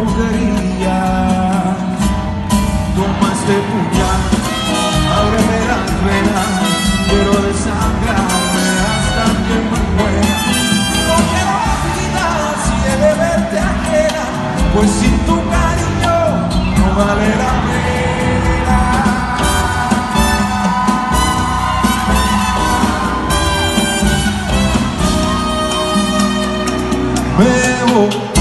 quería. Toma este puñal, ábreme las venas, quiero desangrarme hasta que me muera. No quiero vida si he de verte ajena, pues sin tu cariño no vale la pena. Me voy